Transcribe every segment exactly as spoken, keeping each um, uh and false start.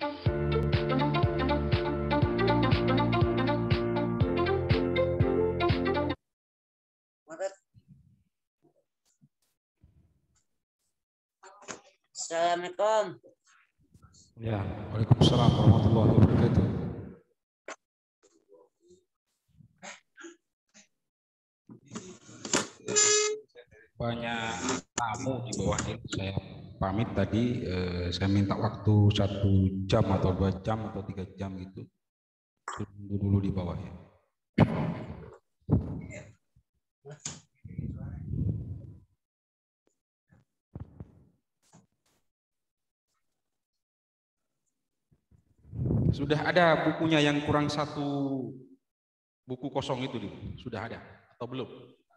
Assalamualaikum. Ya, waalaikumsalam warahmatullahi wabarakatuh. Banyak tamu di bawah ini. Saya pamit tadi. Eh, saya minta waktu satu jam atau dua jam atau tiga jam gitu. Tunggu dulu di bawah ya. Sudah ada bukunya yang kurang satu buku kosong itu, sudah ada atau belum?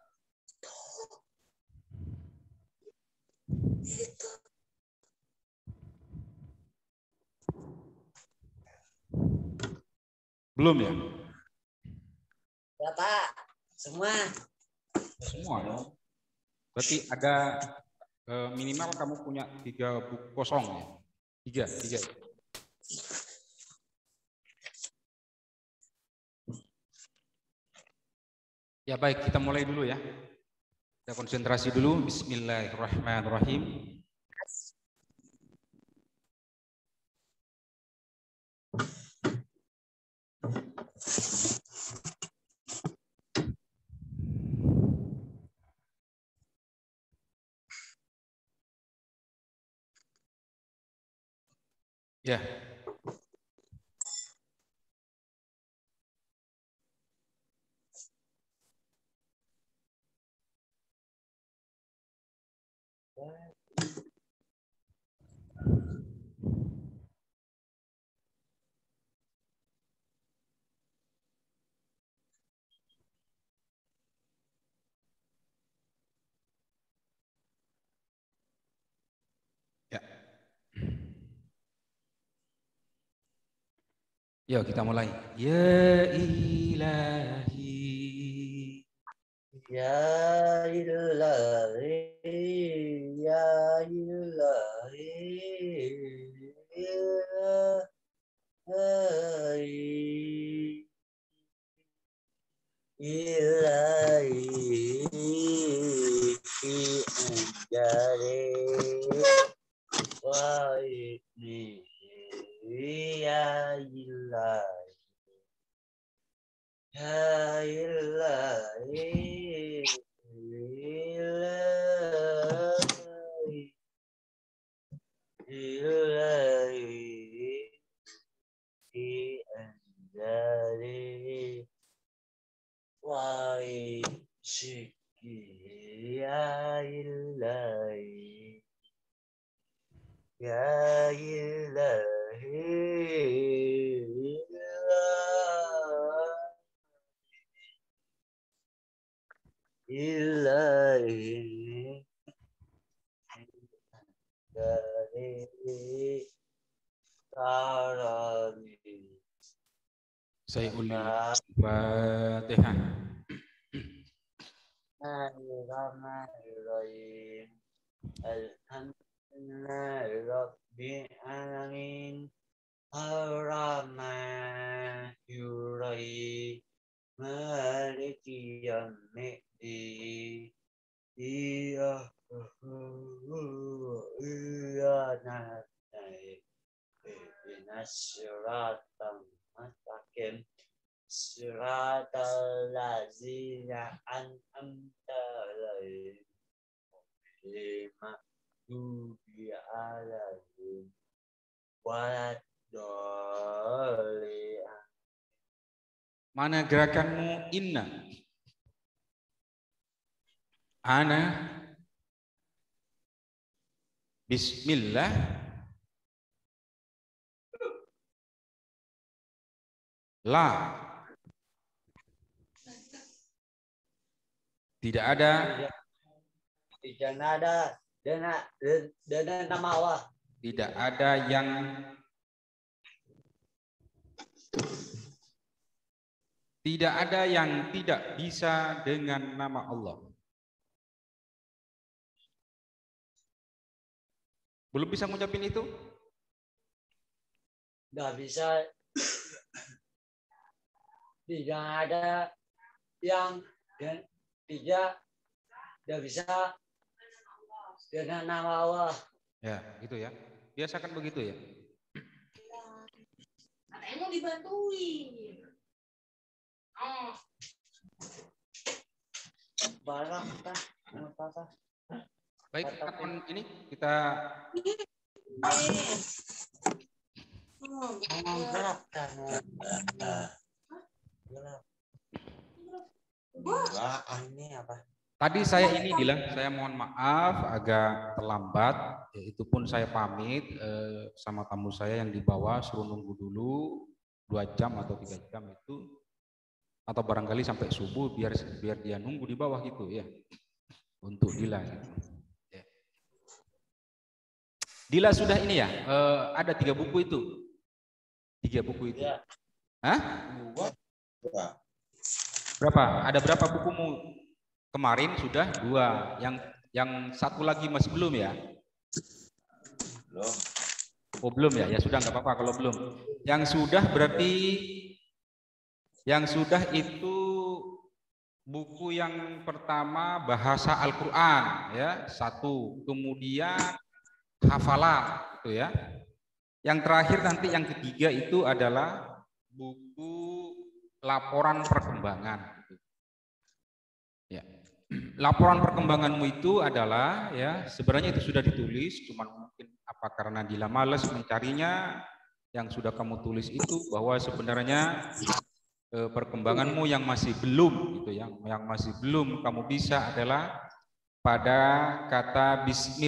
Belum ya? Ya Pak, semua. Semua ya. Berarti ada eh, minimal kamu punya tiga buku kosong ya? Tiga, tiga. Ya baik, kita mulai dulu ya. Kita konsentrasi dulu. Bismillahirrahmanirrahim. Ya. Ya. Yuk kita mulai. Ya ilahi. Ya ilahi. Ya ilahi. Ilahi. Ilahi. Wa ini. Ya ilahi. Ya ilahi. Ilahi. Ilahi. Ilahi. Wa syiki. Ya ilahi. Ya ilahi. Ilahi. Ilahi. Tarani. Saya ulangi. Fatihah. Bismillahirrahmanirrahim. Alhamdulillahi rabbil alamin. Ar-Rahmanir-Rahim. Maliki yaumiddin. Iyyaka na'budu ihdinas siratal mustaqim. Siratal ladzina an'amta 'alaihim ghairil maghdubi 'alaihim waladdallin. Mana gerakanmu? Inna. Ana. Bismillah. La. Tidak ada. Tidak ada dengan dengan nama Allah. Tidak ada yang tidak ada yang tidak bisa dengan nama Allah. Belum bisa ngucapin itu? nggak bisa, tidak ada yang dan tidak tidak bisa dengan nama Allah. Ya, gitu ya. Biasakan begitu ya. Katanya mau dibantuin. Oh. Barang apa? Apa? Baik, kapan ini kita Oh, gelap kan? Gelap. Wah, ini apa? tadi saya ini bilang, saya mohon maaf agak terlambat, ya, itu pun saya pamit eh, sama tamu saya yang di bawah, suruh nunggu dulu dua jam atau tiga jam itu, atau barangkali sampai subuh biar biar dia nunggu di bawah gitu ya, untuk Dila. Gitu. Ya. Dila sudah ini ya, eh, ada tiga buku itu, tiga buku itu. Ya. Hah? Berapa? Ada berapa bukumu? Kemarin sudah dua, yang yang satu lagi masih belum ya? Belum. Oh belum ya, ya sudah nggak apa-apa kalau belum. Yang sudah berarti, yang sudah itu buku yang pertama bahasa Al-Quran ya satu, kemudian hafalan itu ya. Yang terakhir nanti yang ketiga itu adalah buku laporan perkembangan. Ya. Laporan perkembanganmu itu adalah ya sebenarnya itu sudah ditulis, cuman mungkin apa karena Dila males mencarinya, yang sudah kamu tulis itu bahwa sebenarnya eh, perkembanganmu yang masih belum gitu, yang yang masih belum kamu bisa adalah pada kata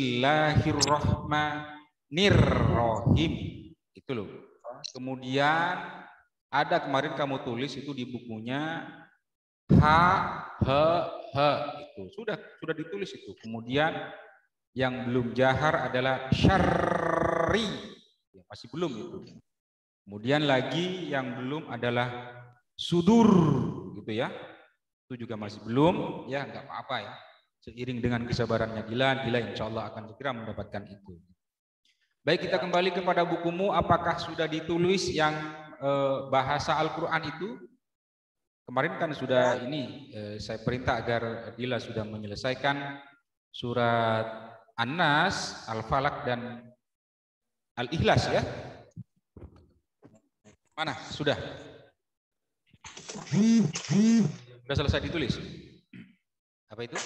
Bismillahirrohmanirrohim itu loh. Kemudian ada kemarin kamu tulis itu di bukunya H, H, H itu sudah sudah ditulis itu. Kemudian yang belum jahar adalah syarri, ya, masih belum itu. Kemudian lagi yang belum adalah sudur, gitu ya. Itu juga masih belum, ya nggak apa-apa ya. Seiring dengan kesabarannya Dila, Dila insya Allah akan segera mendapatkan itu. Baik, kita kembali kepada bukumu. Apakah sudah ditulis yang eh, bahasa Al-Quran itu? Kemarin kan sudah ini, eh, saya perintah agar Dila sudah menyelesaikan surat An-Nas, Al-Falaq, dan Al-Ikhlas ya. Mana? Sudah? Sudah selesai ditulis? Apa itu?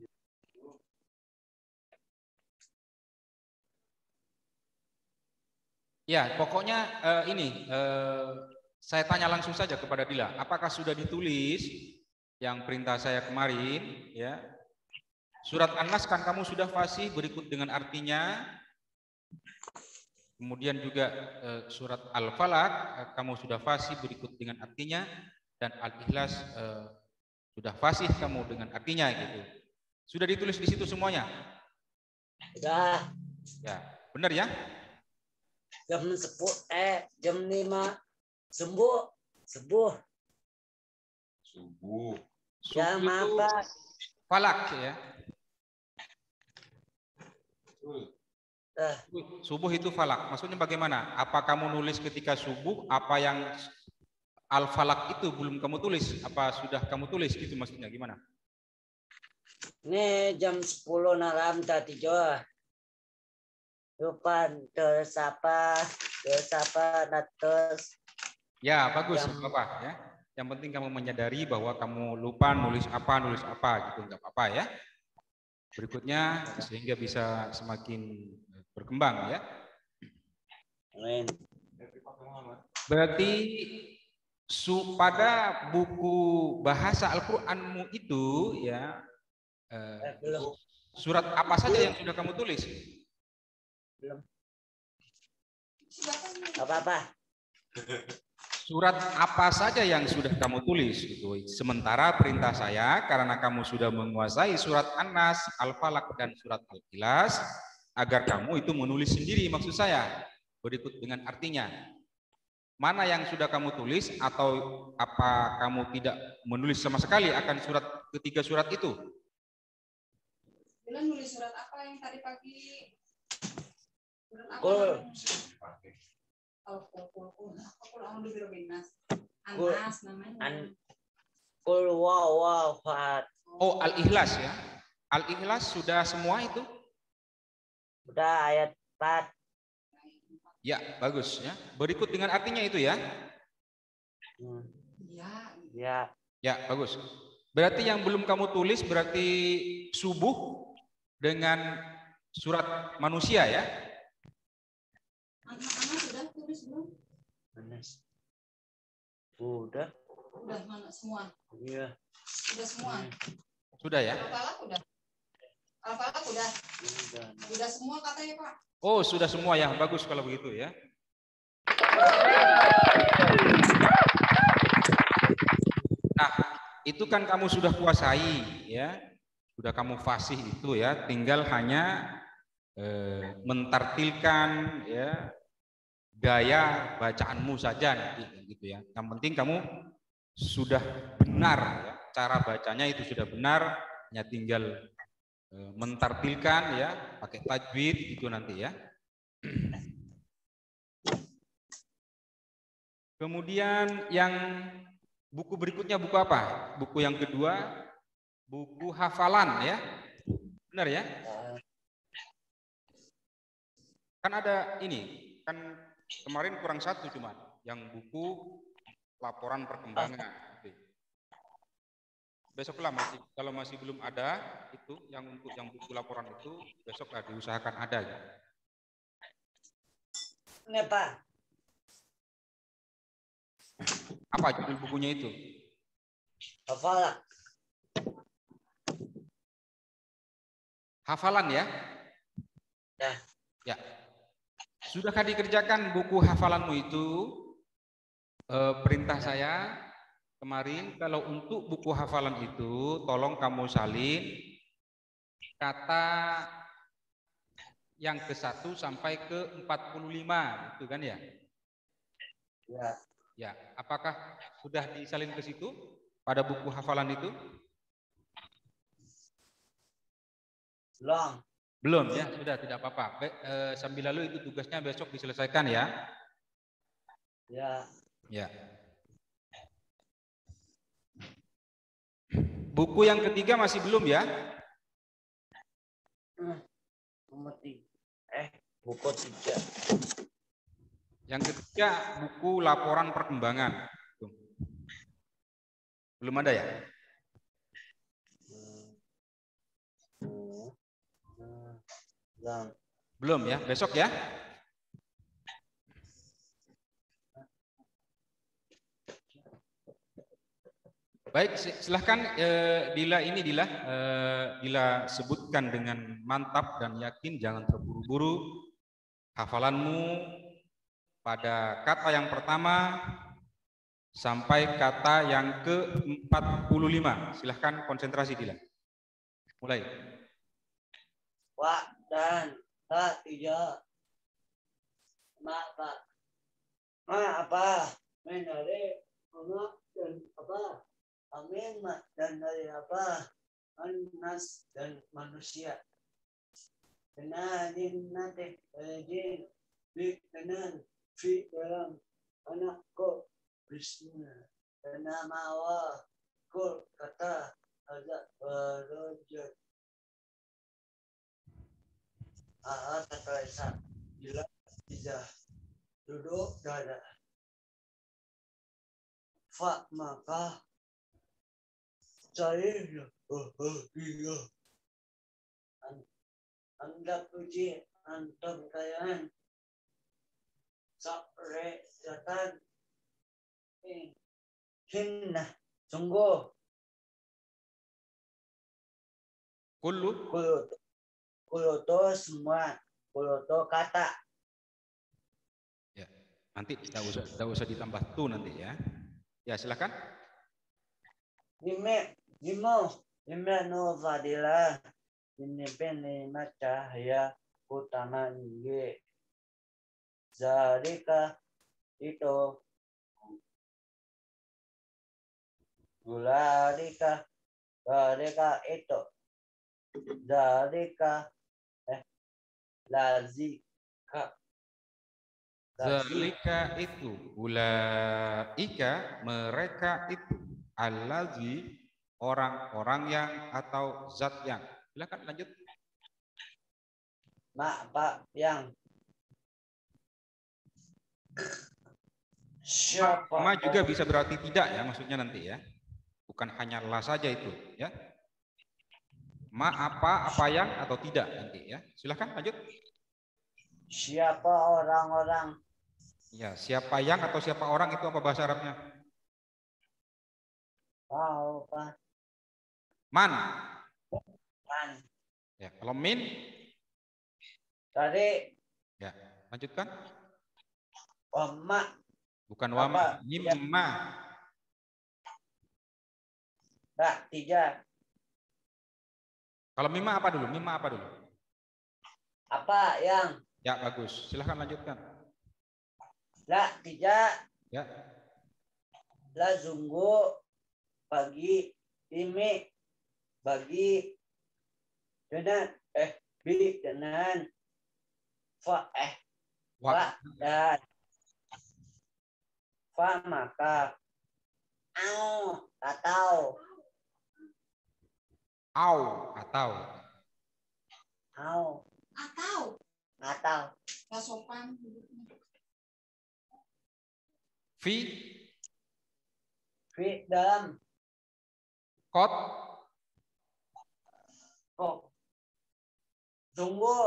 Ya, pokoknya eh, ini... Eh, saya tanya langsung saja kepada Dila, apakah sudah ditulis yang perintah saya kemarin ya? Surat An-Nas kan kamu sudah fasih berikut dengan artinya. Kemudian juga eh, surat Al-Falaq eh, kamu sudah fasih berikut dengan artinya, dan Al-Ikhlas eh, sudah fasih kamu dengan artinya gitu. Sudah ditulis di situ semuanya? Sudah. Ya, benar ya? Jam sepuluh eh jam lima Subuh, subuh, subuh, jam apa? Falak ya. Uh. Subuh itu falak. Maksudnya bagaimana? Apa kamu nulis ketika subuh? Apa yang al-falak itu belum kamu tulis? Apa sudah kamu tulis? Itu maksudnya gimana? Ini jam sepuluh malam tadi juga. Lupa terus apa? Terus apa? Terus. Ya, bagus, yang... Bapak ya. Yang penting kamu menyadari bahwa kamu lupa nulis apa, nulis apa gitu, nggak apa-apa ya. Berikutnya sehingga bisa semakin berkembang ya. Amin. Berarti su pada buku bahasa Al-Qur'anmu itu ya eh, belum. Surat apa saja yang sudah kamu tulis? Belum. Apa-apa? Surat apa saja yang sudah kamu tulis gitu. Sementara perintah saya karena kamu sudah menguasai surat An-Nas, Al-Falaq, dan surat Al-Ikhlas, agar kamu itu menulis sendiri, maksud saya berikut dengan artinya. Mana yang sudah kamu tulis, atau apa kamu tidak menulis sama sekali akan surat ketiga surat itu? Bila nulis surat apa yang tadi pagi? Surat apa? Oh. Kalau kul kul kul a'udzu birabbil nas. Kul- Anas namanya. An Qul huwallahu ahad. Oh, Al-Ikhlas ya. Al-Ikhlas sudah semua itu? Udah ayat empat. Ya, bagus ya. Berikut dengan artinya itu ya. Hmm. Ya. Ya. Ya, bagus. Berarti yang belum kamu tulis berarti subuh dengan surat manusia ya? Anak-anak sudah tulis belum? Anas. Udah. Udah mana semua? Iya. Udah semua. Sudah ya? Al-Falaq udah. Al-Falaq udah. Udah. Udah semua katanya, Pak. Oh, sudah semua ya. Bagus kalau begitu ya. Nah, itu kan kamu sudah kuasai ya. Sudah kamu fasih itu ya. Tinggal hanya eh, mentartilkan ya gaya bacaanmu saja nanti gitu ya. Yang penting kamu sudah benar ya. Cara bacanya itu sudah benar, hanya tinggal eh, mentartilkan ya, pakai tajwid itu nanti ya. Kemudian yang buku berikutnya buku apa? Buku yang kedua, buku hafalan ya. Benar ya? Kan ada ini, kan kemarin kurang satu cuma yang buku laporan perkembangan. Besoklah masih, kalau masih belum ada itu yang untuk yang buku laporan itu besoklah diusahakan ada ya. Ini Pak. Apa judul bukunya itu? Hafalan. Hafalan ya? Ya. Ya. Sudahkah dikerjakan buku hafalanmu itu? E, perintah saya kemarin kalau untuk buku hafalan itu tolong kamu salin kata yang ke satu sampai ke empat puluh lima itu kan ya? Ya. Ya, apakah sudah disalin ke situ pada buku hafalan itu? Belum. Belum ya, sudah tidak apa-apa. E, sambil lalu itu tugasnya besok diselesaikan ya. Ya. Ya. Buku yang ketiga masih belum ya? Nomor tiga. Eh, buku tiga. Yang ketiga buku laporan perkembangan. Belum ada ya? Belum. Belum ya, besok ya? Baik, silahkan eh, Dila ini Dila, eh, Dila sebutkan dengan mantap dan yakin, jangan terburu-buru hafalanmu pada kata yang pertama sampai kata yang ke empat puluh lima. Silahkan konsentrasi Dila. Mulai. Wa dan ta tiga. Ma apa? Ma apa? Menare ma dan apa? Amin dan dari apa? Anas dan manusia. Kenalin nanti jin di kanan fi dalam anakku Bismillah. Nama Allah kul kata azab berujud. Ah kata Isa. Bila tidak duduk dada. Fa maka saya oh oh iya. Anda puji antum kalian sore datang eh hinna sungguh Kullu kullu kullu to semua kullu to kata ya, nanti tidak usah tidak usah ditambah tu nanti ya. Ya, silakan. Nime nimo nime no fadilah ini penima cahaya utama nge zarika itu gularika zarika itu zarika eh lazika Zalika itu, ulaika mereka itu, allazi orang-orang yang atau zat yang. Silakan lanjut. Ma, Pak, yang. Siapa? Ma juga bisa berarti tidak ya, maksudnya nanti ya. Bukan hanya la saja itu ya. Ma apa, apa yang atau tidak nanti ya. Silakan lanjut. Siapa orang-orang? Ya, siapa yang atau siapa orang itu apa bahasa Arabnya? Tahu, Pak. Man. Man. Ya, kalau min? Tadi. Ya, lanjutkan. Wama. Bukan wama, mimma. Tak, tiga. Kalau mimma apa dulu? Mimma apa dulu? Apa yang? Ya, bagus. Silahkan lanjutkan. La, tiga. Ya. La, sungguh. Bagi. Ini. Bagi. Dengan. Eh. Bi. Dengan. Fa. Eh. Fa. Dan. Fa, maka. Au. Atau. Au. Atau. Au. Atau. Atau. Nggak sopan hidupnya. Fi. Fi dalam. Kot. Kok. Sungguh.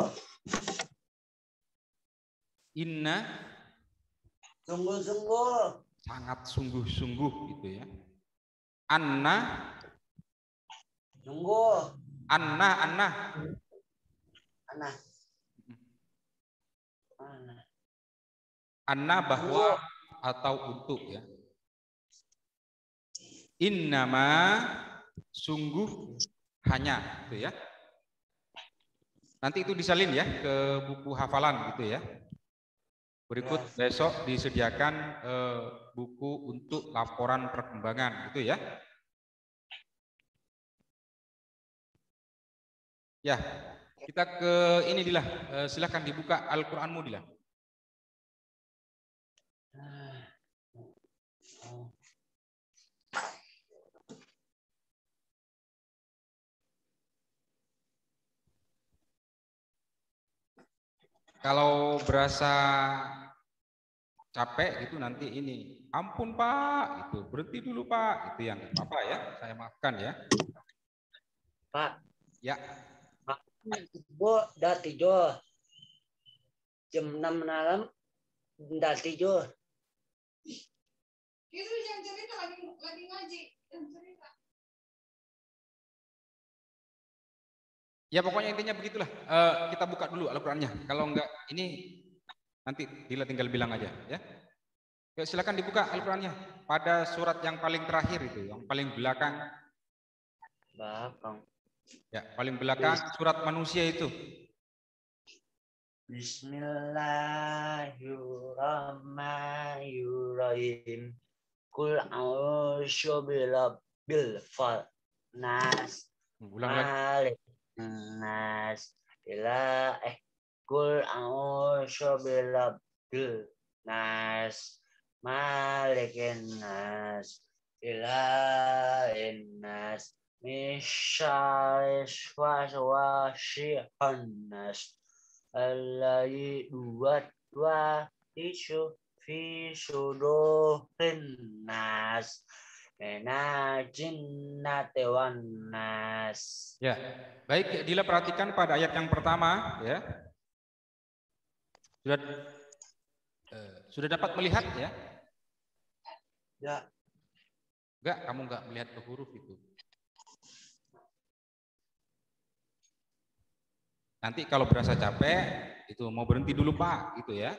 Inna. Sungguh-sungguh. Sangat sungguh-sungguh gitu ya. Anna. Sungguh. Anna, Anna. Anna. Anna. Anna bahwa atau untuk ya. Innama sungguh hanya gitu ya. Nanti itu disalin ya ke buku hafalan gitu ya. Berikut besok disediakan eh, buku untuk laporan perkembangan gitu ya. Ya, kita ke ini Dilah. Eh, silahkan dibuka Al-Qur'anmu Dilah. Kalau berasa capek itu nanti ini, ampun Pak, itu berhenti dulu Pak, itu yang apa ya, saya maafkan ya. Pak. Ya. Pak, Bu, dah tidur. Jam enam malam, dah tidur. Itu yang cerita lagi lagi ngaji. Yang cerita. Ya pokoknya intinya begitulah. Uh, kita buka dulu Al-Qur'annya. Kalau enggak ini nanti Dila tinggal bilang aja ya. Yuk, silakan dibuka Al-Qur'annya pada surat yang paling terakhir itu, yang paling belakang. Belakang. Ya, paling belakang surat manusia itu. Bismillahirrahmanirrahim. Kul a'udzu birabbil falaq. Nas. Ulang lagi. Nas. Ila eh kul a'udzu birabbil nas. Malikin nas. Ilahin nas. Misyaris waswasyihan nas. Alai dua dua isu fi sudurin nas. Mena jinnati wan nas. Ya, baik Dila perhatikan pada ayat yang pertama ya. Sudah eh, sudah dapat melihat ya? Ya. Enggak, kamu enggak melihat ke huruf itu. Nanti kalau berasa capek itu mau berhenti dulu Pak, gitu ya.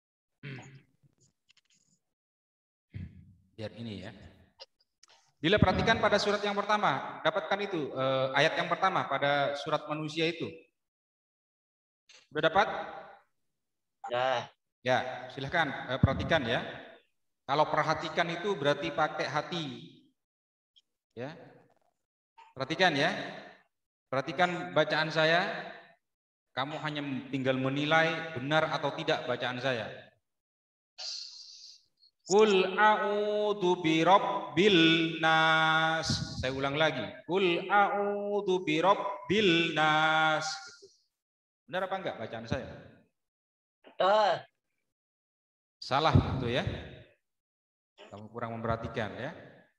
Biar ini ya. Dila perhatikan pada surat yang pertama, dapatkan itu eh, ayat yang pertama pada surat manusia itu. Sudah dapat? Ya. Ya, silahkan eh, perhatikan ya. Kalau perhatikan itu berarti pakai hati. Ya. Perhatikan ya. Perhatikan bacaan saya. Kamu hanya tinggal menilai benar atau tidak bacaan saya. Qul a'udzu birabbil nas. Saya ulang lagi. Qul a'udzu birabbil nas. Benar apa enggak bacaan saya? Betul. Salah itu ya. Kamu kurang memperhatikan ya.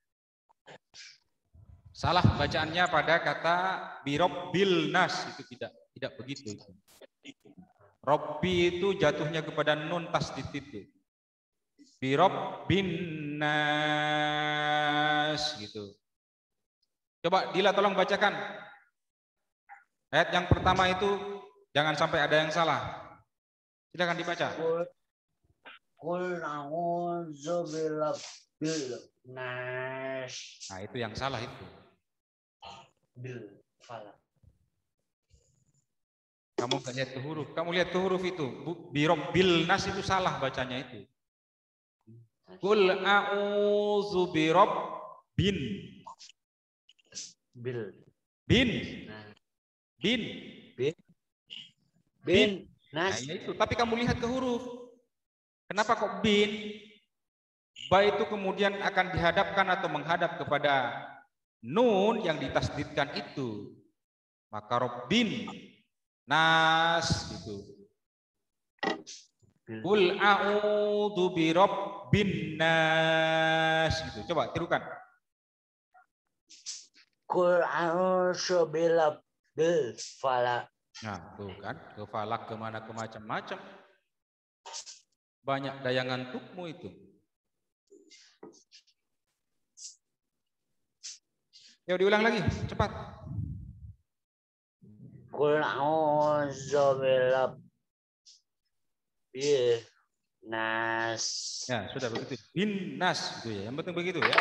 Salah bacaannya pada kata birabbil nas, itu tidak tidak begitu itu. Robbi itu jatuhnya kepada nun tasdid itu. Birabbin nas gitu. Coba Dila tolong bacakan. Ayat yang pertama itu jangan sampai ada yang salah. Silakan dibaca. Qul a'udzu birabbil nas. Nah, itu yang salah itu. Bil falaq. Kamu nggak lihat ke huruf. Kamu lihat ke huruf itu. Birabbil nas itu salah bacanya itu. Qul a'udzu birabbin. Bil. Bin. Nah. Bin. Bin. Bin. Nah, Nas. ya itu. Tapi kamu lihat ke huruf. Kenapa kok bin? Ba itu kemudian akan dihadapkan atau menghadap kepada nun yang ditasdidkan itu. Maka Rabbin nas gitu. Qul a'udzu birabbin nas gitu. Coba tirukan. Qul a'udzu birabbil falaq. Nah, tuh kan, ke falak kemana ke macam-macam. Banyak daya ngantukmu itu. Yuk diulang lagi, cepat. Qul a'udzu birabbil nas. Ya, sudah begitu. Bin nas gitu ya. Yang penting begitu ya.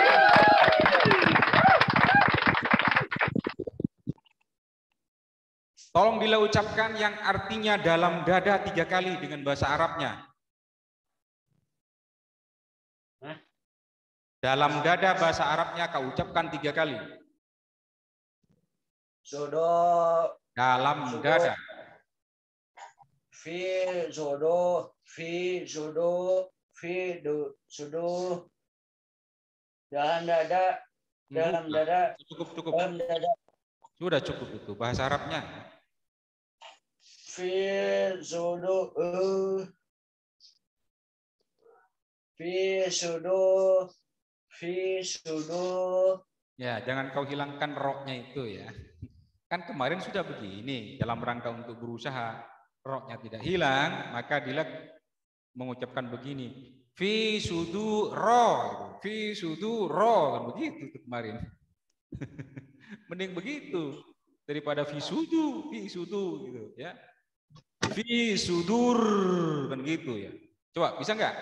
Tolong Dila ucapkan yang artinya dalam dada tiga kali dengan bahasa Arabnya. Hah? Dalam dada bahasa Arabnya kau ucapkan tiga kali. Jodoh. Dalam dada. Fi jodoh. Fi jodoh. Fi do jodoh. Dalam dada. Dalam dada. Cukup, cukup. Dalam dada. Sudah cukup itu bahasa Arabnya. Fi jodoh. Uh. Fi jodoh. Fi jodoh. Ya, jangan kau hilangkan roknya itu ya. Kan kemarin sudah begini, dalam rangka untuk berusaha roknya tidak hilang, maka Dila mengucapkan begini. Fi sudu ro, fi sudu ro, kan begitu kemarin. Mending begitu daripada fi sudu, fi sudu gitu ya. Fi sudur kan gitu ya. Coba bisa enggak?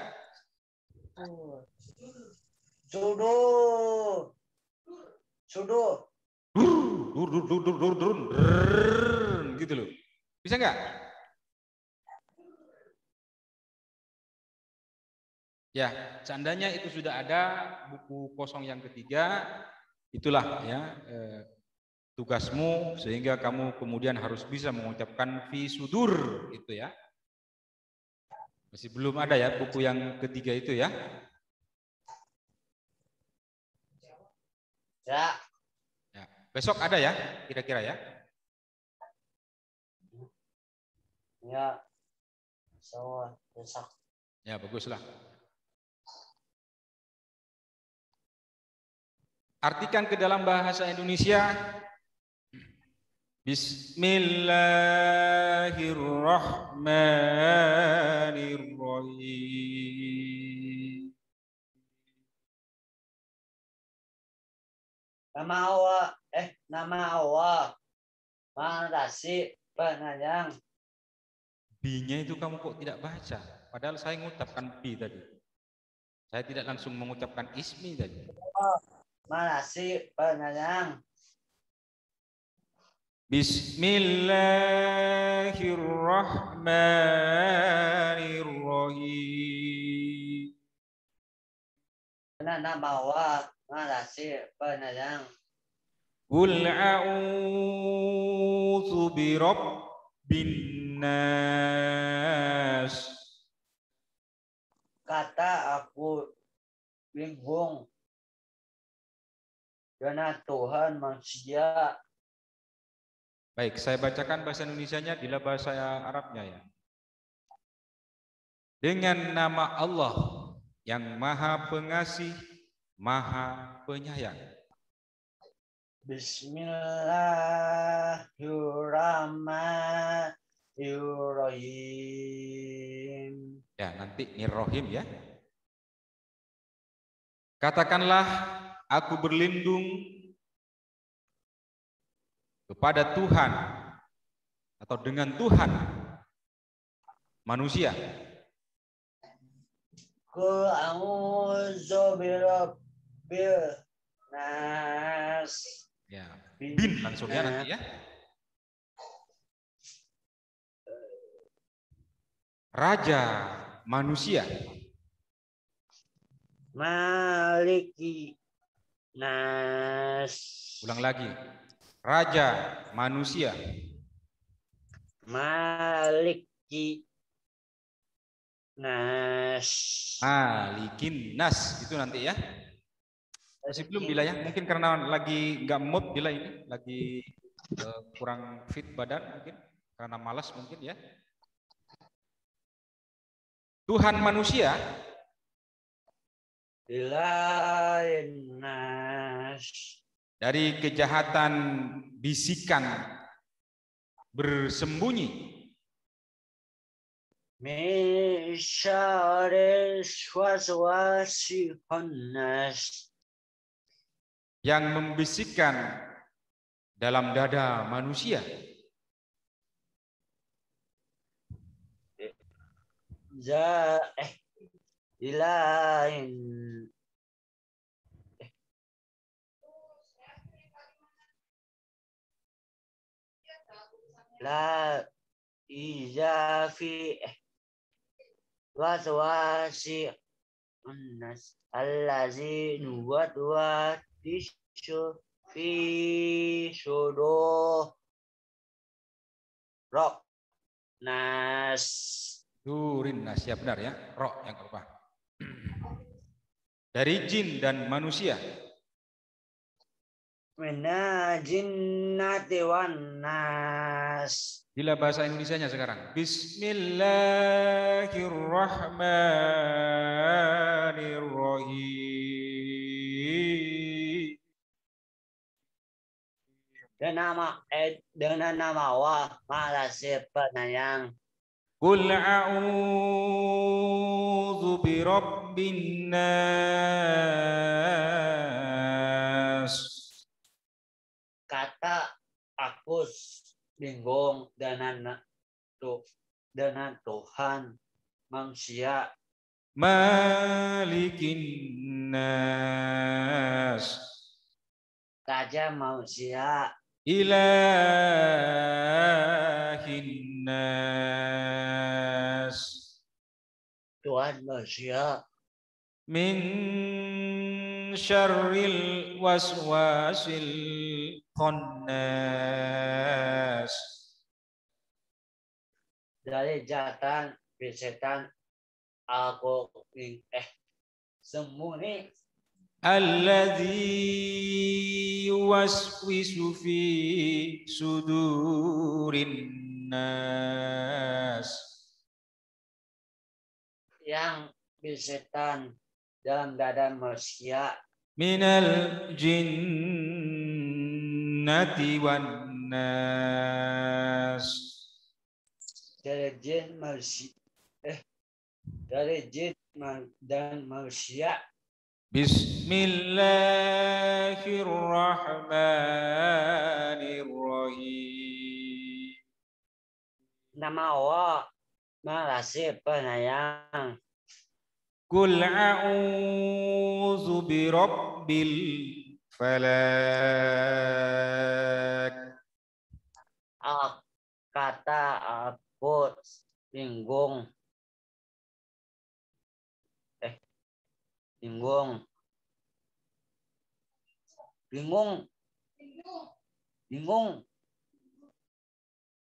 Jodoh. Jodoh. Dur dur dur dur dur dur dur gitu loh. Bisa enggak? Ya, seandainya itu sudah ada buku kosong yang ketiga, itulah ya eh, tugasmu sehingga kamu kemudian harus bisa mengucapkan fi sudur gitu ya. Masih belum ada ya buku yang ketiga itu ya. Ya. Ya, besok ada ya kira-kira ya. Ya. Sama besok. Ya, baguslah. Artikan ke dalam bahasa Indonesia. Bismillahirrahmanirrahim. Nama Allah, eh nama Allah. Makasih penanyang. B-nya itu kamu kok tidak baca? Padahal saya mengucapkan B tadi. Saya tidak langsung mengucapkan ismi tadi. Makasih penanyang. Bismillahirrahmanirrahim. Nama Allah. Makasih penanyang. Qul a'udzu birabbin nas. kata aku bingung dengan Tuhan manusia. Baik, saya bacakan bahasa Indonesianya, bila bahasa Arabnya ya. Dengan nama Allah yang Maha Pengasih, Maha Penyayang. Bismillahirrahmanirrahim. Ya, nanti Nirrohim ya. Katakanlah, aku berlindung kepada Tuhan atau dengan Tuhan manusia. Qul a'udzu birabbil nas. Ya, bin langsung ya nanti ya. Raja manusia. Maliki nas. Ulang lagi. Raja manusia. Maliki nas. Malikin nas itu nanti ya. Masih belum bila ya? Mungkin karena lagi nggak mood bila ini, lagi uh, kurang fit badan mungkin, karena malas mungkin ya. Tuhan manusia. Nas. Dari kejahatan bisikan bersembunyi. Min syarris waswasil khannas. Yang membisikkan dalam dada manusia. Za eh ilahin eh. La izafi eh. waswasi khannas allazi nuwat wa tishu fi suduh rock nas. Turin nas ya benar ya. Roh yang apa? Dari jin dan manusia. Mina jinnati wan nas. Bila bahasa Indonesianya sekarang. Bismillahirrahmanirrahim. Dengan nama eh, dengan nama Allah Maha Penyayang. Qul a'udzu birabbin nas. Kata aku bingung dengan dengan Tuhan manusia. Malikin nas. Raja manusia. Ilahin nas. Tuhan manusia. Min syarril waswasil khannas. Dari jatan setan aku eh sembunyi. Alladzi yuwaswisu fi sudurin nas. Yang setan dalam dada manusia. Minal jinnati wan nas. Dari jin manusia eh dari jin dan manusia. Bismillahirrahmanirrahim. Nama Allah Maha Penyayang. Qul a'udzu birabbil falak. Kata aku bingung. Eh, bingung. Bingung. Bingung.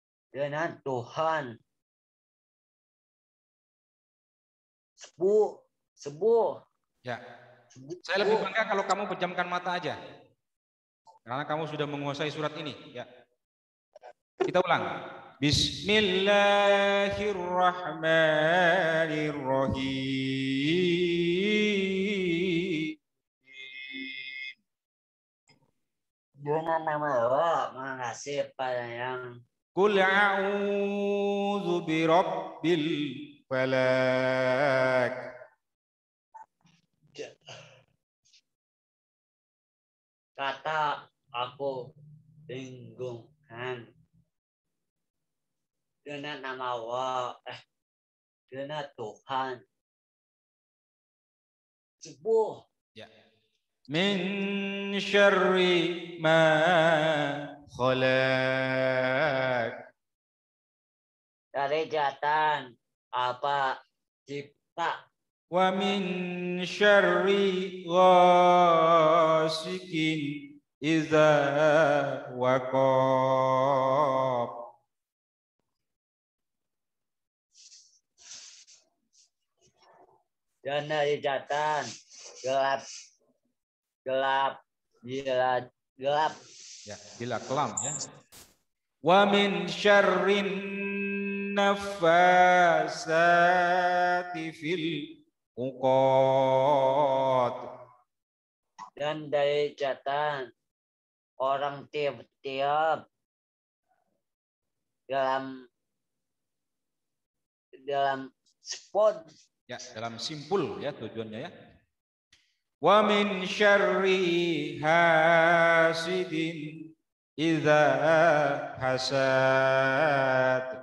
Dengan Tuhan. Sepuh Subuh. Ya. Subuh. Saya lebih bangga kalau kamu pejamkan mata aja. Karena kamu sudah menguasai surat ini. Ya. Kita ulang. Bismillahirrahmanirrahim. Dengan nama Allah, makasih pada yang Qul a'udzu birabbil falaq. Kata aku bingungkan dengan nama Allah, eh, dengan Tuhan. Subuh. Ya. Min syarri ma khalaq. Dari jatan apa cipta. Wa min syarri ghasikin idza waqab. Dan dari jatan gelap gelap bila gelap. Ya, bila kelam ya. Wa min syarrin naffasati fil uqad. Dan dari jatan orang tiap-tiap dalam dalam spot. Ya, dalam simpul ya tujuannya ya. Wa min syarri hasidin idza hasad.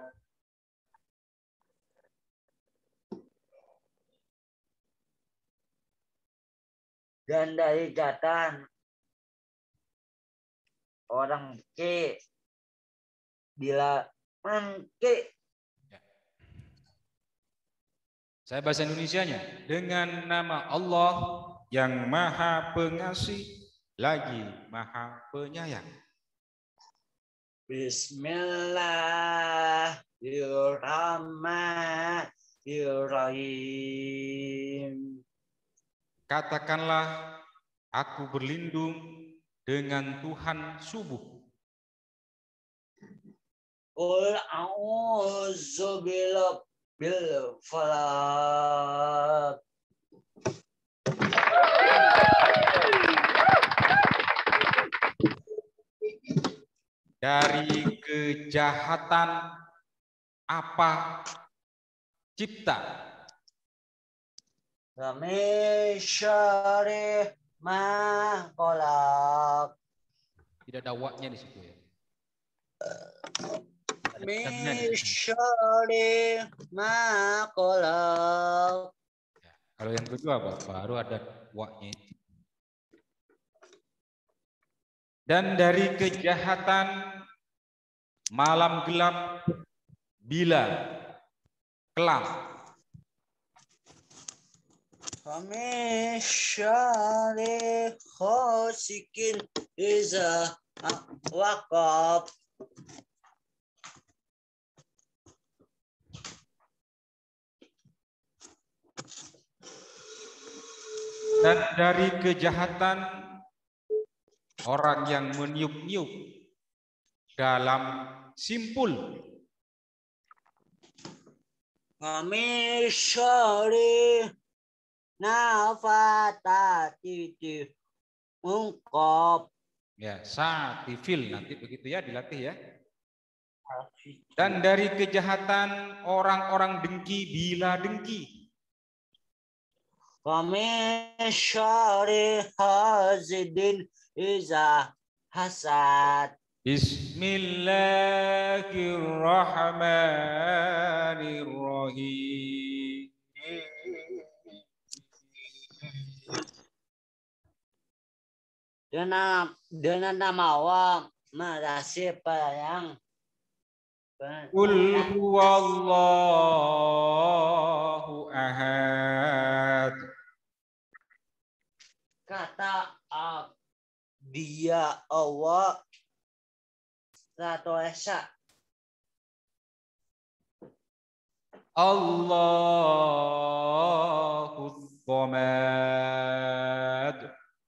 Dan dari jatan orang ke bila mengke. Saya bahasa Indonesianya. Dengan nama Allah yang Maha Pengasih lagi Maha Penyayang. Bismillahirrahmanirrahim. Katakanlah, aku berlindung dengan Tuhan subuh. Qul a'udzu birabbil falaq. Dari kejahatan apa cipta? Min syarri ma khalaq. Tidak ada waknya di situ ya. Min syarri ma khalaq. Ya, kalau yang kedua Pak, baru ada waknya. Dan dari kejahatan malam gelap bila kelam. Min syarri ghasikin idza waqab. Dan dari kejahatan orang yang meniup-niup dalam simpul. Min syarri nafathati mungqab. Ya, satifil nanti begitu ya, dilatih ya. Dan dari kejahatan orang-orang dengki bila dengki. Min syarri hasidin idza hasad. Bismillahirrahmanirrahim. Dengan dengan nama Allah makasih Penyayang. Qul huwallahu ahad. Kata uh, dia Allah Satu Esa. Allahu Dhamad.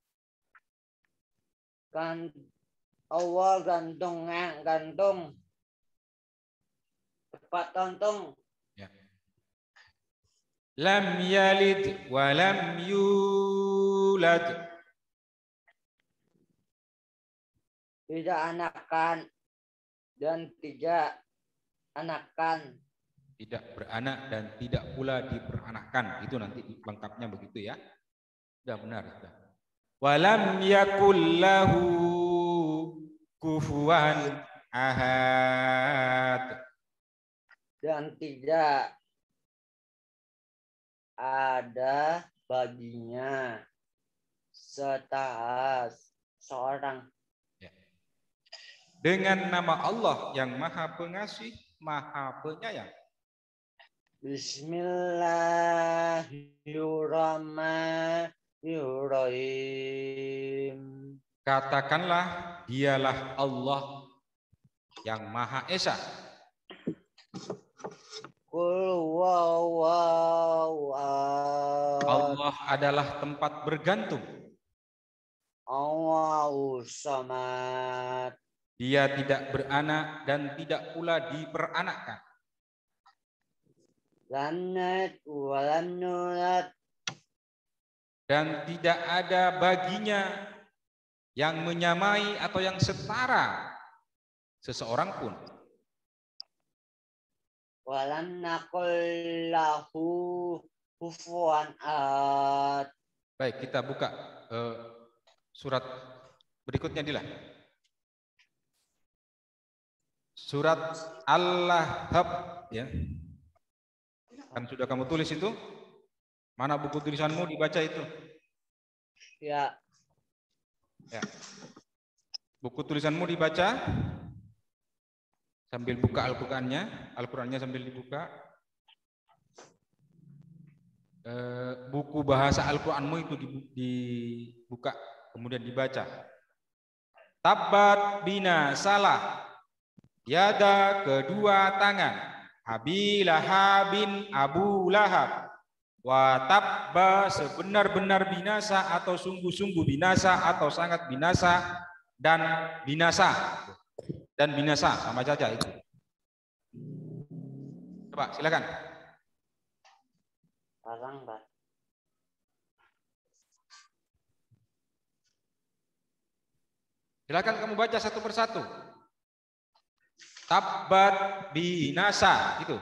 Kan awal gantung eh, gantung tepat gantung. Ya. Lam yalid wa lam yulad. Tidak anakan dan tidak anakan. Tidak beranak dan tidak pula diperanakkan. Itu nanti lengkapnya begitu ya. Sudah benar. Sudah. Walam yakul lahu kufuwan ahad. Dan tidak ada baginya setara seorang. Ya. Dengan nama Allah yang Maha Pengasih, Maha Penyayang. Bismillahirrahmanirrahim. Katakanlah, dialah Allah yang Maha Esa. Qul huwallahu ahad. Allah adalah tempat bergantung. Allahu samad. Dia tidak beranak dan tidak pula diperanakkan. Lam yalid wa lam yulad. Dan tidak ada baginya yang menyamai atau yang setara seseorang pun. Walam nakul lahu kufuwan ahad. Baik, kita buka uh, surat berikutnya Dila. Surat Al-Lahab ya. Kan sudah kamu tulis itu? Mana buku tulisanmu dibaca itu? Ya. Ya. Buku tulisanmu dibaca sambil buka Al-Qur'annya, Al-Qur'annya sambil dibuka. E, buku bahasa Al-Qur'anmu itu dibuka kemudian dibaca. Tabbat bina salah yada kedua tangan Abi Lahabin Abu Lahab. Wa tabba sebenar-benar binasa atau sungguh-sungguh binasa atau sangat binasa dan binasa dan binasa sama saja itu. Coba silakan. Parang, Pak. Silakan kamu baca satu persatu. Tabbat binasa itu.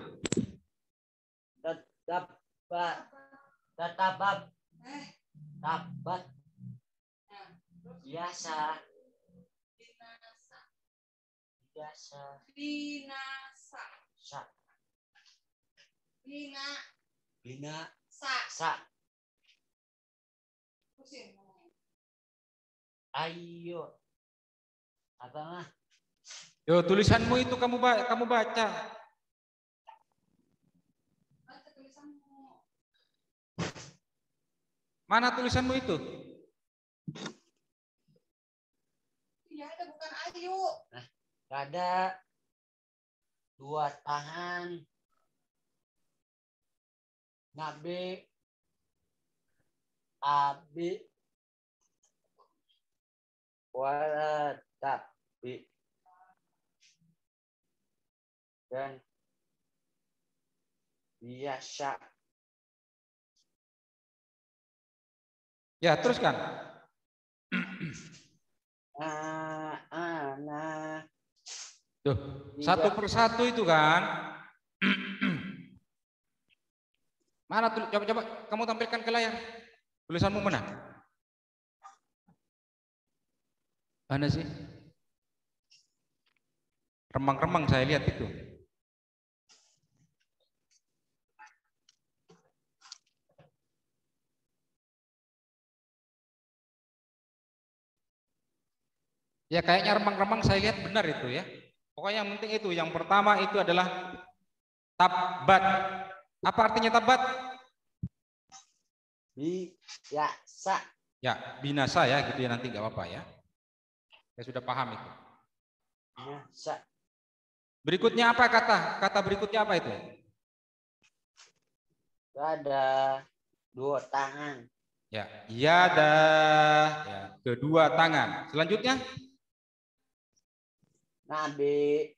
Tetap Tatabab, tabat, biasa, biasa, Binasa. sa, Bina. bina, Sa. sa, Pusing ngomongnya. ayo, apa mah? Yo, tulisanmu itu kamu kamu baca. Baca tulisanmu. Mana tulisanmu itu? Iya ada bukan ayu. Nah, gak ada dua tangan, nabi, abi, wala tapi, dan biasa. Ya, teruskan. Ah, ana. Tuh, satu persatu itu kan. Mana tulis? Coba coba kamu tampilkan ke layar. Tulisanmu mana? Mana sih? Remang-remang saya lihat itu. Ya kayaknya remang-remang saya lihat benar itu ya. Pokoknya yang penting itu. Yang pertama itu adalah tabat. Apa artinya tabat? Biasa. Ya binasa ya gitu ya nanti nggak apa-apa ya. Saya sudah paham itu. Biasa. Berikutnya apa kata? Kata berikutnya apa itu? Gak ada. dua tangan. Ya, yadah. Ya, kedua tangan. Selanjutnya, Nabi.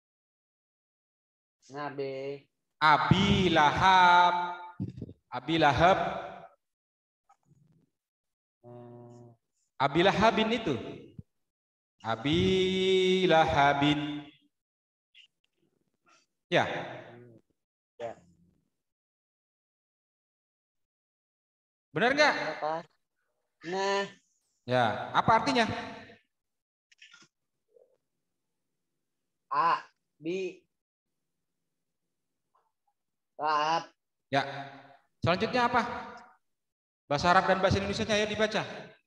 Nabi. Abi Lahab. Abi Lahab. Hmm. Abi Lahabin itu. Abi Lahabin. Ya. Ya. Benar nggak? Apa? Nah. Ya. Apa artinya? A. Bi. Lahab. Ya. Selanjutnya apa? Bahasa Arab dan bahasa Indonesia ya dibaca.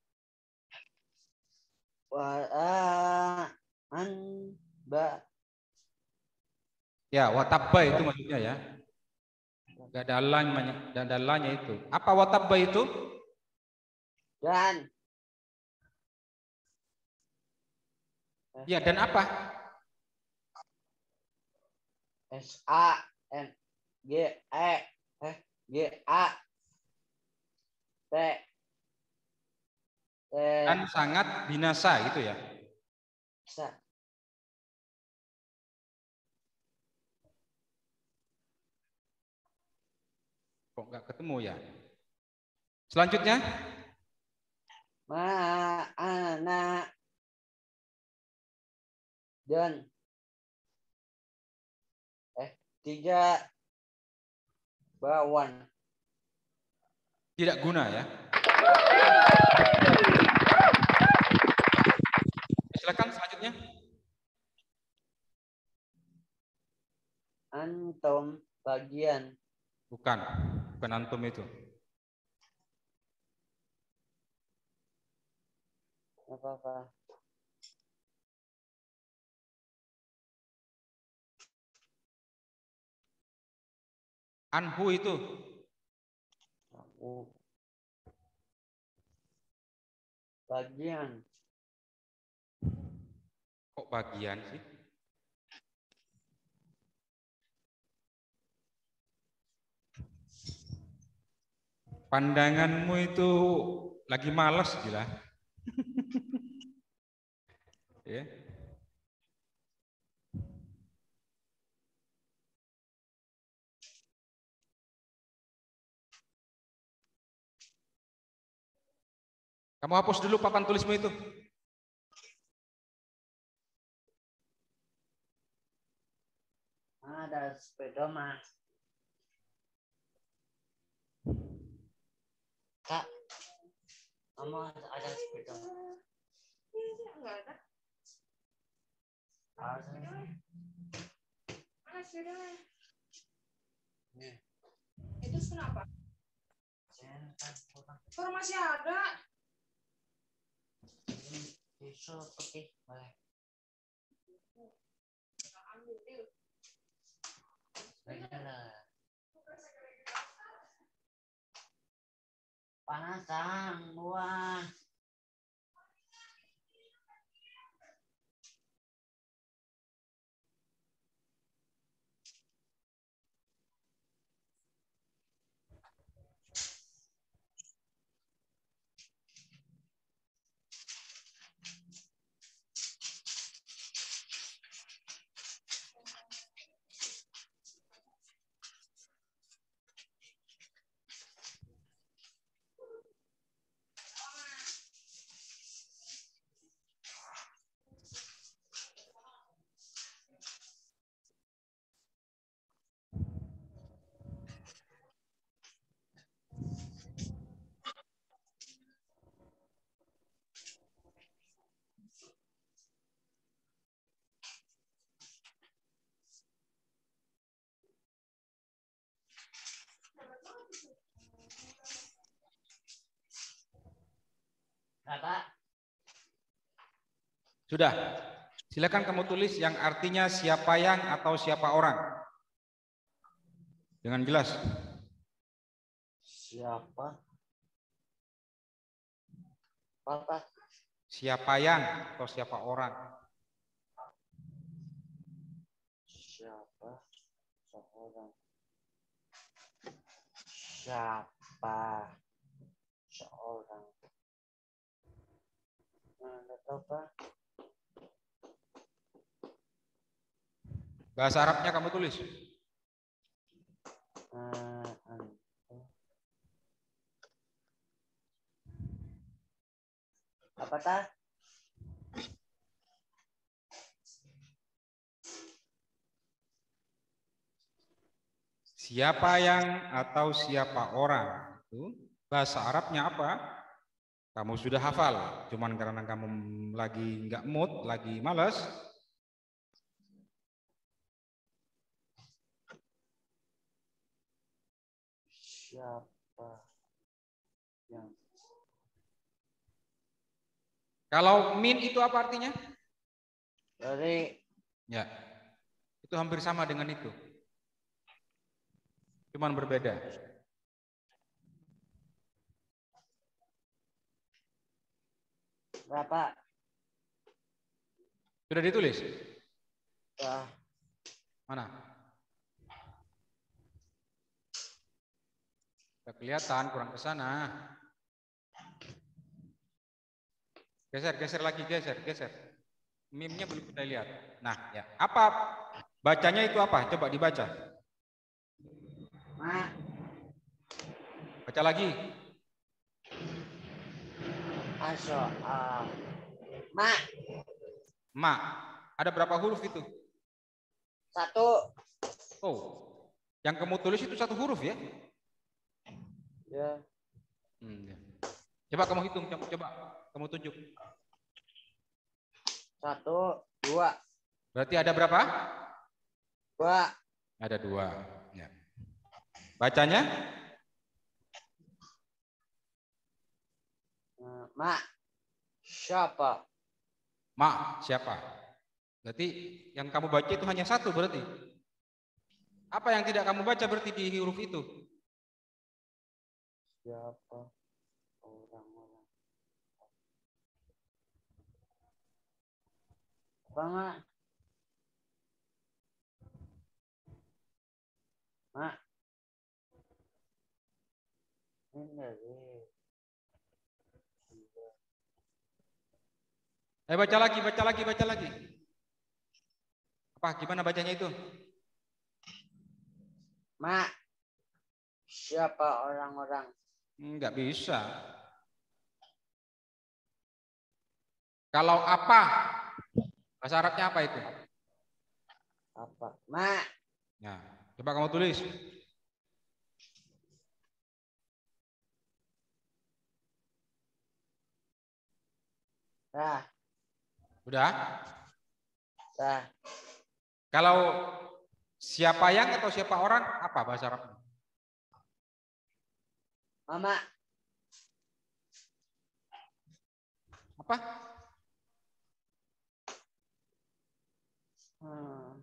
Wa an ba. Ya, watabba itu maksudnya ya. Gak ada lain, dan dalanya itu. Apa watabba itu? Dan. Ya, dan apa? S A N G E eh G A T T Dan sangat binasa gitu ya. Sa. Kok nggak ketemu ya? Selanjutnya, Ma'ana dan eh tiga bawan. tidak guna ya. Silakan selanjutnya. Antum bagian. Bukan, bukan antum itu. Apa-apa. Anhu itu. Aku bagian. Kok bagian sih? Pandanganmu itu lagi malas gila. Ya. Kamu hapus dulu papan tulismu itu. Ada sepeda mas. Kak, kamu ada sepeda? Enggak ada. Ada. Mana sepedanya? Nih. Itu kenapa? Kok masih ada? Tisu putih boleh. Ambil dulu. Panasan buah. Kakak. Sudah. Silakan kamu tulis yang artinya siapa yang atau siapa orang. Dengan jelas. Siapa? Apa? Siapa yang atau siapa orang. Siapa? Seorang. Siapa? siapa seorang. Nah, apa? Bahasa Arabnya kamu tulis. Uh, apa tah? Siapa yang atau siapa orang itu bahasa Arabnya apa? Kamu sudah hafal, cuman karena kamu lagi nggak mood, lagi malas. Siapa yang? Kalau min itu apa artinya? Dari. Ya, itu hampir sama dengan itu. Cuman berbeda. Berapa? Sudah ditulis? Ya. Mana? Sudah kelihatan, kurang ke sana. Geser, geser lagi, geser, geser. Mimnya belum kita lihat. Nah, ya. Apa bacanya itu apa? Coba dibaca. Ma. Baca lagi. Aso. Uh, ma. Ma. Ada berapa huruf itu? Satu. Oh, yang kamu tulis itu satu huruf ya? Ya. Hmm, ya. Coba kamu hitung, coba, coba kamu tunjuk. Satu, dua. Berarti ada berapa? Dua. Ada dua. Ya. Bacanya? Ma. Siapa? Ma, siapa? Berarti yang kamu baca itu hanya satu berarti. Apa yang tidak kamu baca berarti di huruf itu? Siapa orang-orang? Apa, Ma? Ma. Ini. Eh baca lagi, baca lagi, baca lagi. Apa? Gimana bacanya itu? Ma. Siapa orang-orang? Enggak bisa. Kalau apa? Bahasa Arabnya apa itu? Apa? Ma. Nah, coba kamu tulis. Dah. Udah? Dah. Kalau siapa yang atau siapa orang, apa bahasa Arabnya? Mama. Apa? Hmm.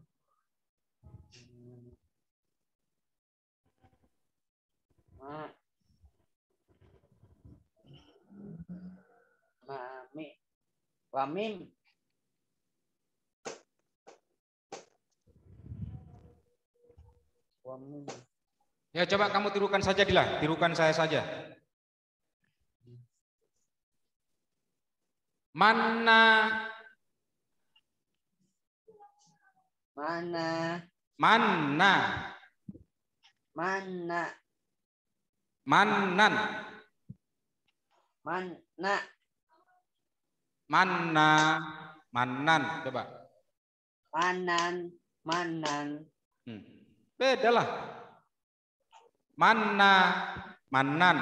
Ma. Mami. Wamim. Wamim. Ya coba kamu tirukan saja Dila, tirukan saya saja. Mana? Mana? Mana? Mana? Manan. Mana? Mana? Manan. Coba. Manan. Manan. Hmm. Beda lah. Mana? Manan.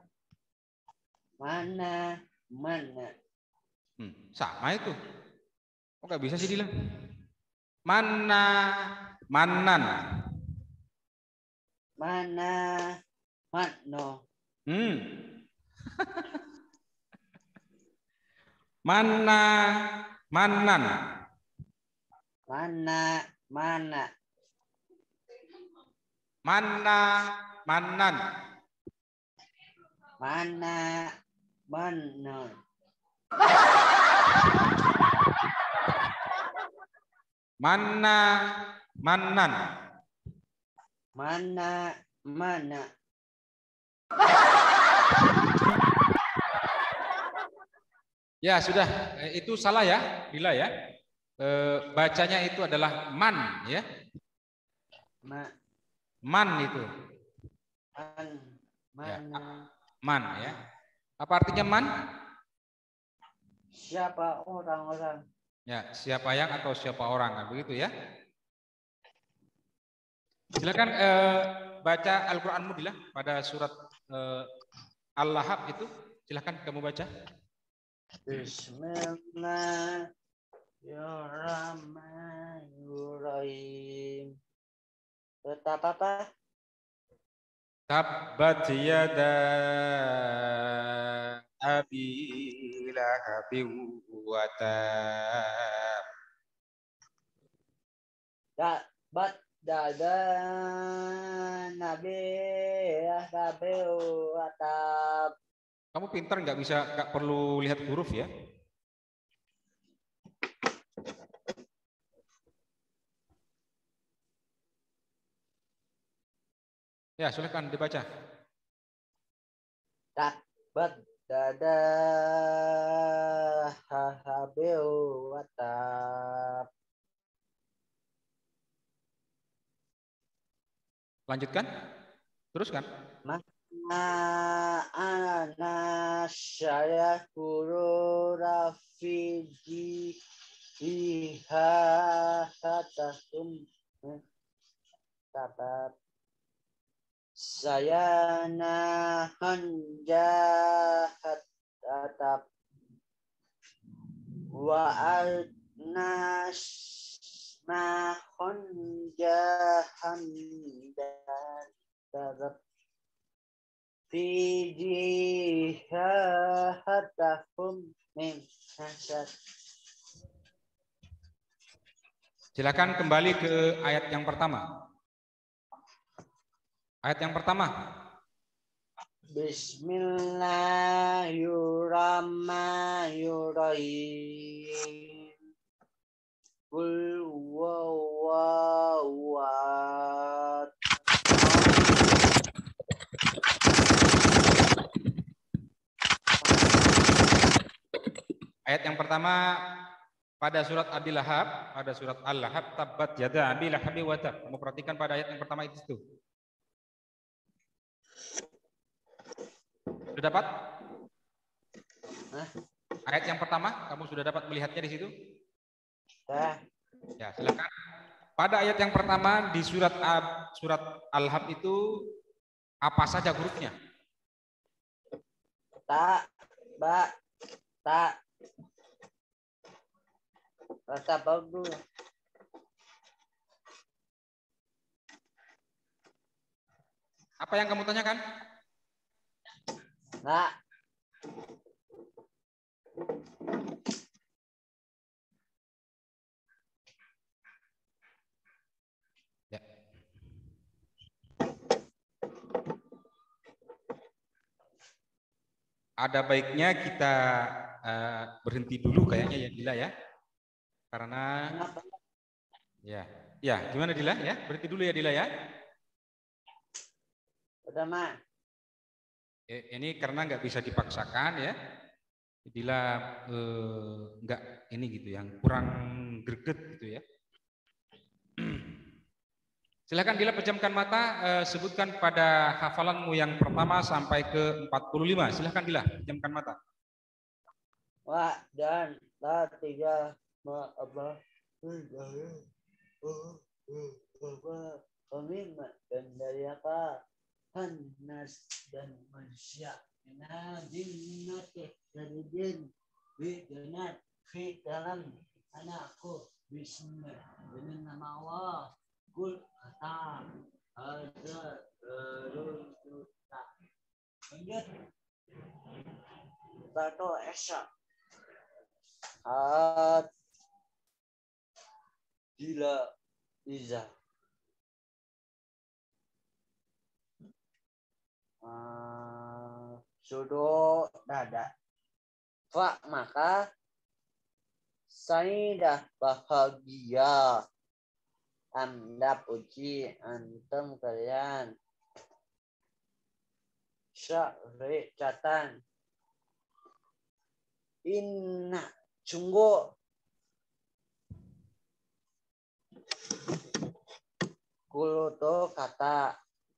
Mana? Mana? Hmm. Sama itu. Kok nggak bisa sih Dila? Mana? Manan. Mana? Mano. Hmm. Mana? Manan. Mana? Mana? Mana? Manan. Mana? Mana? Mana? Manan. Mana? Mana? Ya sudah, itu salah ya, Dila ya. E, bacanya itu adalah man ya. Ma, Man itu. man, Ya, mana? man ya. Apa artinya man? Siapa orang-orang? Ya, siapa yang atau siapa orang kan begitu ya. Silakan eh, baca Al-Qur'anmu Dila pada surat eh, Al-Lahab itu. Silakan kamu baca. Bismillahirrahmanirrahim. Tetap apa? Tabbat yada abi lahabin wa tab. Tabbat dada nabi nabi wa tab. Kamu pintar nggak bisa nggak perlu lihat huruf ya? Ya, silakan dibaca. Tabbat dada nabi wa tab. Lanjutkan. Teruskan. Ana saya guru rafiji iha katakum tabat saya nahan jahat tatap wa alnas nahon jahan dan tatap fijiha hatahum min hasad. Silakan kembali ke ayat yang pertama. Ayat yang pertama. Bismillahirrahmanirrahim. Qul huwallahu ahad. Ayat yang pertama pada surat Al-Lahab, pada surat Al-Lahab, tabbat yada abi lahabi wa tab. Kamu perhatikan pada ayat yang pertama itu. Sudah dapat? Hah? Ayat yang pertama, kamu sudah dapat melihatnya di situ? Dah. Ya, silakan. Pada ayat yang pertama di surat surat Al-Lahab itu apa saja hurufnya? Ta, ba, ta. Rasa bagus. Apa yang kamu tanyakan? Nah. Ya. Ada baiknya kita uh, berhenti dulu kayaknya ya Dila ya. Karena Kenapa? ya, ya gimana Dila ya? Berhenti dulu ya Dila ya. Pertama. Ini karena nggak bisa dipaksakan ya. Dila eh, nggak ini gitu yang kurang greget gitu ya. Silakan Dila pejamkan mata, eh, sebutkan pada hafalanmu yang pertama sampai ke empat puluh lima. Silakan Dila pejamkan mata. Wa dan la tiga ma apa pemima dan dari apa Hanas dan manusia nah jinnati dari jin fi jannat fi dalam anakku bismillah dengan nama Allah kul kata ada rusuta lanjut Tato Esa At Dila Iza uh, Sudo Dada Fa maka saya dah bahagia Anda puji antum kalian syarikatan. Inna sungguh. Kuluto kata.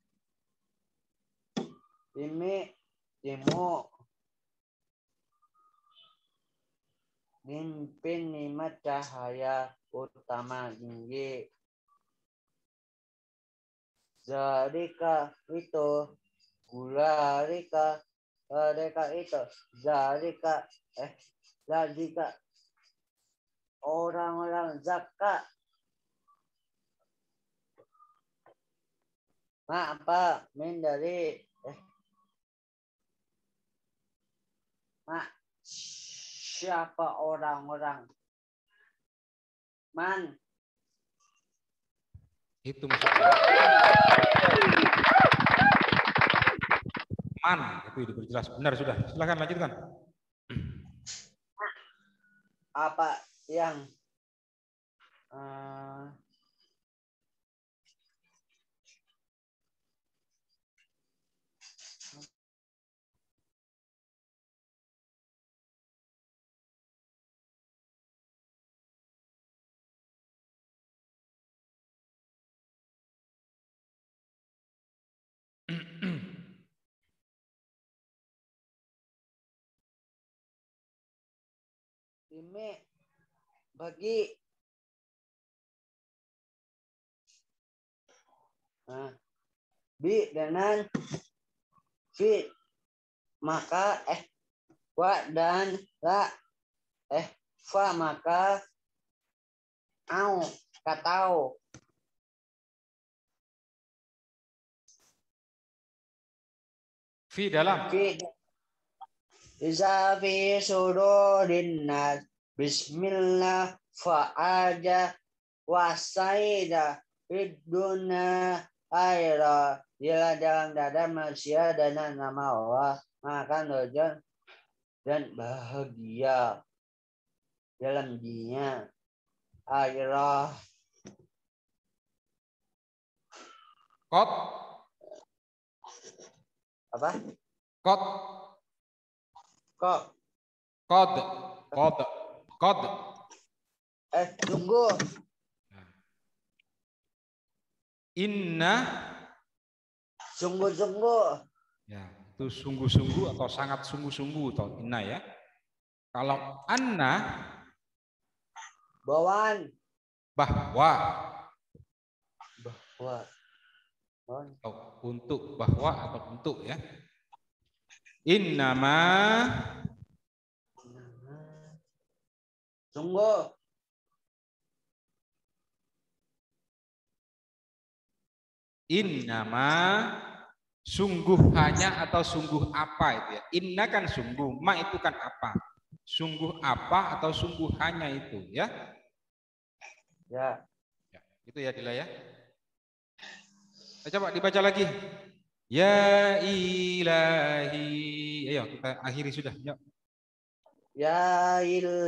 Ini timu. Mimpin lima cahaya utama tinggi. Zarika itu. Gularika. Zarika itu. Zarika. Eh. Zarika. Orang-orang zakat. Ma apa? Min dari. Eh. Ma. Siapa orang-orang? Man. Itu maksudnya. Man, itu diperjelas. Benar sudah. Silakan lanjutkan. Apa yang uh, ini bagi nah, bi dengan fit maka eh wa dan la eh fa maka au katau fi dalam fi iza fi sudurin nas bismillah fa'aja wasaida iduna aira bila dalam dada manusia dan nama Allah maka tujuan dan bahagia dalam dirinya aira kot apa kot kok kod kod kod eh tunggu inna sungguh-sungguh ya itu sungguh-sungguh atau sangat sungguh-sungguh atau inna ya. Kalau anna bawaan bahwa bahwa atau untuk bahwa atau untuk ya. Innama sungguh innama sungguh hanya atau sungguh apa itu ya. Inna kan sungguh, ma itu kan apa. Sungguh apa atau sungguh hanya itu ya. ya, Ya itu ya Dila ya. Coba dibaca lagi. Ya ilahi. Ayo kita akhiri sudah. Yuk. ya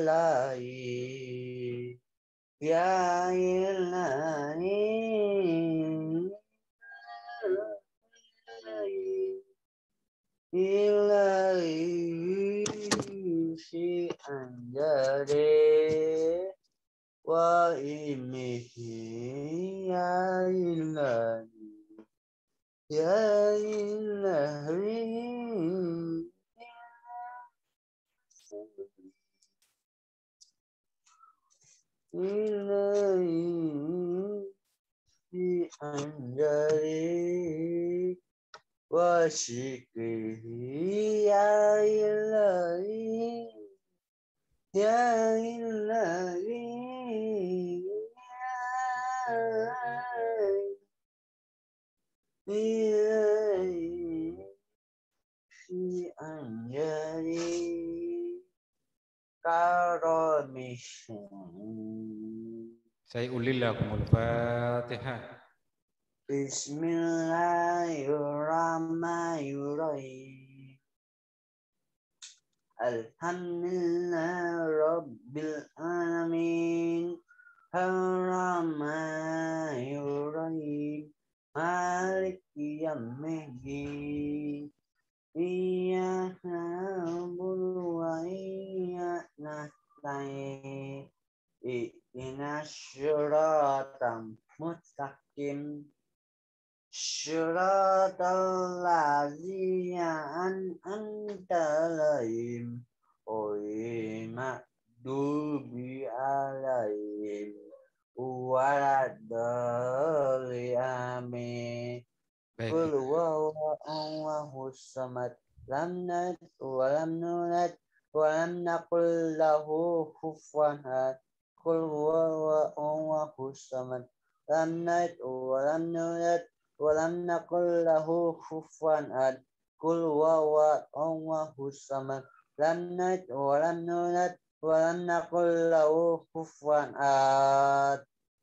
ilahi ya ilahi ilahi si anjare wa imihi ya ilahi ya ilahi ilahi si anjari wa syikrihi ya ilahi ya ilahi ilahi si anjari karomishu. Saya ulillakumul Fatihah. Bismillahirrahmanirrahim. Alhamdulillah Rabbil Alamin. Ar-Rahmanirrahim. Maliki yaumiddin. Iyyaka na'budu wa iyyaka nasta'in. Ihdinas siratal mustaqim. Siratal ladzina an'amta 'alaihim ghairil maghdubi 'alaihim waladdallin. Amin. Baik. Qul huwallahu samad lam yalid wa lam yulad wa lam yakul lahu kufuwan ahad. Qul huwallahu samad lam yalid wa lam yulad wa lam yakul lahu kufuwan ahad. Qul huwallahu samad lam yalid wa lam yulad wa lam yakul lahu kufuwan ahad.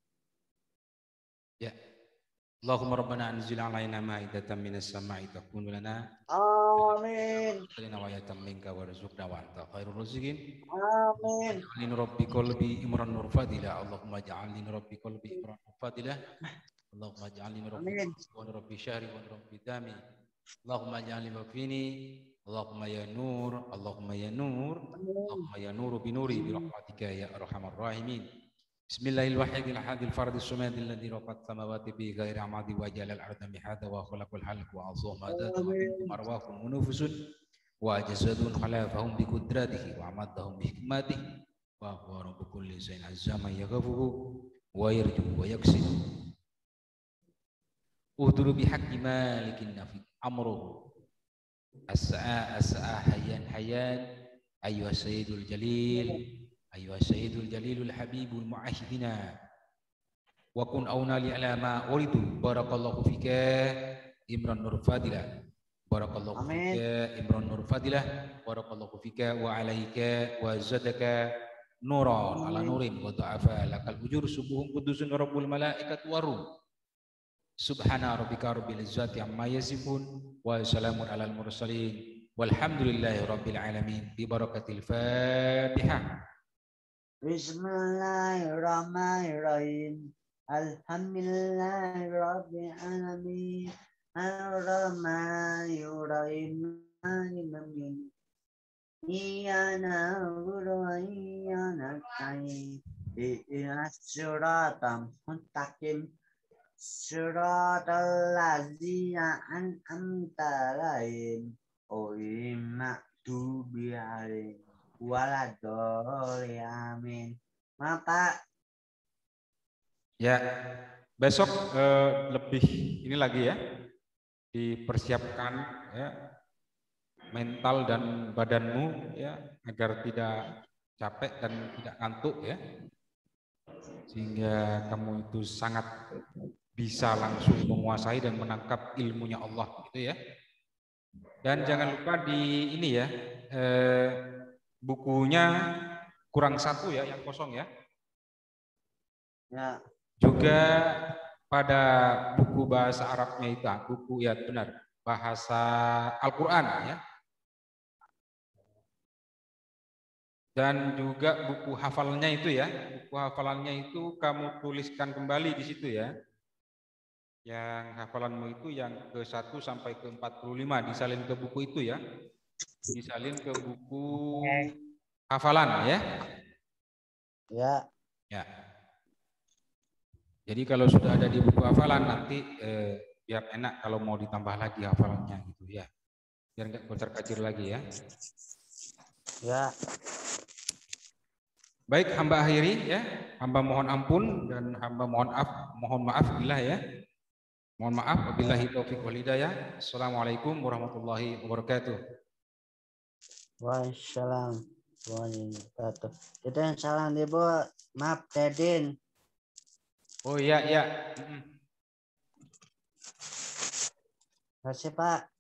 Ya. Allahumma rabbana anzil alaina ma'idatan minas sama'i takunu lana Amin. lana wa yatam minka warzuqna wa anta khairur raziqin. Amin. Ja'alni rabbi qalbi imran nur fadila. Allahumma ja'alni rabbi qalbi imran nur fadila. Allahumma ja'alni rabbi wa rabbi syahri wa rabbi dami. Allahumma ja'alni waqfini. Allahumma ya nur, Allahumma ya nur, Allahumma ya nuru bi nuri bi rahmatika ya arhamar rahimin. Bismillahirrahmanirrahim. Hadil fardis sumadil ladzi rafat samawati bi ghairi amadi wa jalal arda mihada wa khalaqal halq wa azama datu marwahum munufusun wa jasadun khalafahum bi qudratihi wa amadahum bi hikmatihi wa huwa rabbu kulli shay'in azama yaghfuhu wa yarju wa yaksidu. Uhduru bi haqqi malikin nafi amruhu as-sa'a as-sa'a hayyan hayyan ayyuha sayyidul jalil ayyuha sayyidul jalilul habibul mu'ahidina wa kun aunali ala ma uridu. Barakallahu fika Imran Nur Fadilah. Barakallahu fika Imran Nur Fadilah. Barakallahu fika wa alaika wa zadaka nuran ala nurin wa da'afa lakal ujur subuhum qudusun rabbul malaikatu waruh. Subhana rabbika rabbil izzati amma yasifun wa salamun alal mursalin walhamdulillahi rabbil alamin bi barakatil Fatihah. Bismillahirrahmanirrahim. Alhamdulillahirabbil alamin. Ar-rahmanirrahim. Amin. Iyyaka na'budu wa iyyaka nasta'in. Ihdinas siratal mustaqim. Siratal ladzina an'amta 'alaihim ghairil maghdubi 'alaihim waladhdallin. Amin. Maaf, Pak. Ya, besok eh, lebih ini lagi ya, dipersiapkan ya mental dan badanmu ya agar tidak capek dan tidak ngantuk ya, sehingga kamu itu sangat bisa langsung menguasai dan menangkap ilmunya Allah gitu ya. Dan jangan lupa di ini ya, eh, bukunya kurang satu ya, yang kosong ya. Ya. Juga pada buku bahasa Arabnya itu, buku ya benar, bahasa Al-Quran ya. Dan juga buku hafalannya itu ya, buku hafalannya itu kamu tuliskan kembali di situ ya. Yang hafalanmu itu yang ke satu sampai ke empat puluh lima disalin ke buku itu ya. Disalin ke buku hafalan ya. Ya. Ya. Jadi kalau sudah ada di buku hafalan nanti eh, biar enak kalau mau ditambah lagi hafalannya gitu ya. Biar nggak kocar-kacir lagi ya. Ya. Baik, hamba akhiri ya. Hamba mohon ampun dan hamba mohon maaf, mohon maaf bila ya. Mohon maaf wabillahi taufiq wal hidayah. Assalamualaikum warahmatullahi wabarakatuh. Waalaikumsalam warahmatullahi wabarakatuh. Kita yang salam Ibu. Maaf, Tedin. Oh iya, iya. Terima kasih, Pak.